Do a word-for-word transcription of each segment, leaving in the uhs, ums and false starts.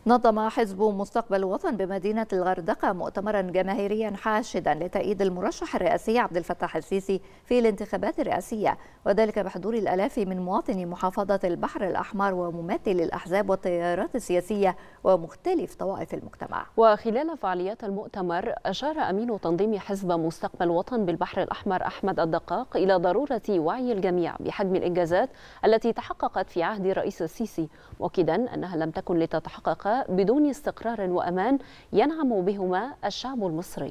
نظم حزب مستقبل الوطن بمدينة الغردقة مؤتمرا جماهيريا حاشدا لتأييد المرشح الرئاسي عبد الفتاح السيسي في الانتخابات الرئاسية، وذلك بحضور الآلاف من مواطني محافظة البحر الأحمر وممثلي الأحزاب والتيارات السياسية ومختلف طوائف المجتمع. وخلال فعاليات المؤتمر أشار أمين تنظيم حزب مستقبل الوطن بالبحر الأحمر أحمد الدقاق إلى ضرورة وعي الجميع بحجم الإنجازات التي تحققت في عهد الرئيس السيسي، مؤكدا أنها لم تكن لتتحقق بدون استقرار وأمان ينعم بهما الشعب المصري.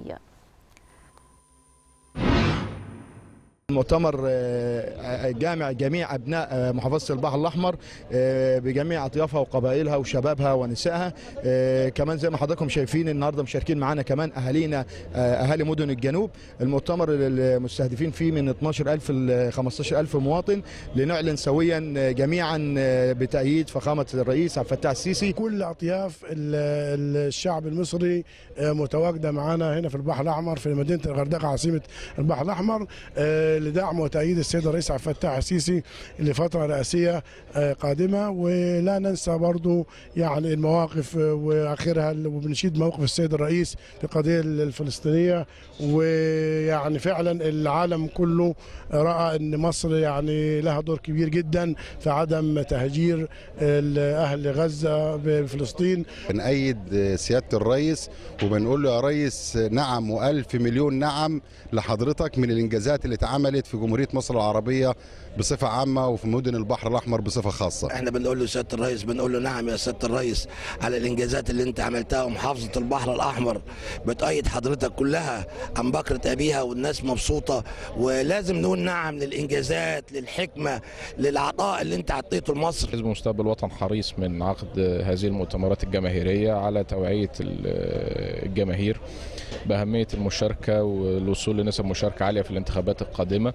المؤتمر جامع جميع أبناء محافظة البحر الأحمر بجميع أطيافها وقبائلها وشبابها ونسائها. كمان زي ما حضراتكم شايفين النهارده مشاركين معانا كمان أهالينا أهالي مدن الجنوب. المؤتمر المستهدفين فيه من اثناشر ألف ل خمستاشر ألف مواطن لنعلن سويا جميعا بتأييد فخامة الرئيس عبد الفتاح السيسي. كل أطياف الشعب المصري متواجدة معانا هنا في البحر الأحمر في مدينة الغردقة عاصمة البحر الأحمر لدعم وتأييد السيد الرئيس عبد الفتاح السيسي لفترة رئاسية قادمة. ولا ننسى برضو يعني المواقف وآخرها وبنشيد موقف السيد الرئيس في القضية الفلسطينية، ويعني فعلا العالم كله رأى أن مصر يعني لها دور كبير جدا في عدم تهجير أهل غزة بفلسطين. بنأيد سيادة الرئيس وبنقول له يا ريس نعم وألف مليون نعم لحضرتك من الإنجازات اللي اتعملت في جمهورية مصر العربية بصفة عامة وفي مدن البحر الأحمر بصفة خاصة. احنا بنقول له سيادة الرئيس بنقول له نعم يا سيادة الرئيس على الإنجازات اللي انت عملتها، ومحافظة البحر الأحمر بتأيد حضرتك كلها عن بكرة أبيها والناس مبسوطة، ولازم نقول نعم للإنجازات للحكمة للعطاء اللي انت عطيته لمصر. حزب مستقبل الوطن حريص من عقد هذه المؤتمرات الجماهيرية على توعية الجماهير بأهمية المشاركة والوصول لنسب مشاركة عالية في الانتخابات القادمة،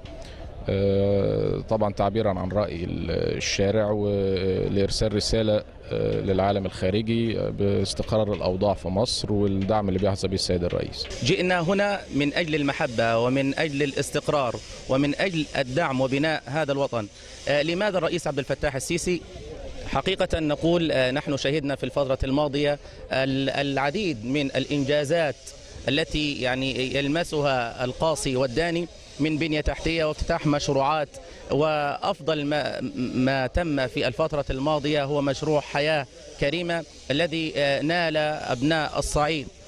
طبعا تعبيرا عن رأي الشارع ولإرسال رسالة للعالم الخارجي باستقرار الأوضاع في مصر والدعم اللي بيحظى به السيد الرئيس. جئنا هنا من أجل المحبة ومن أجل الاستقرار ومن أجل الدعم وبناء هذا الوطن. لماذا الرئيس عبد الفتاح السيسي؟ حقيقة نقول نحن شهدنا في الفترة الماضية العديد من الإنجازات التي يعني يلمسها القاصي والداني من بنية تحتية وافتتاح مشروعات، وأفضل ما, ما تم في الفترة الماضية هو مشروع حياة كريمة الذي نال أبناء الصعيد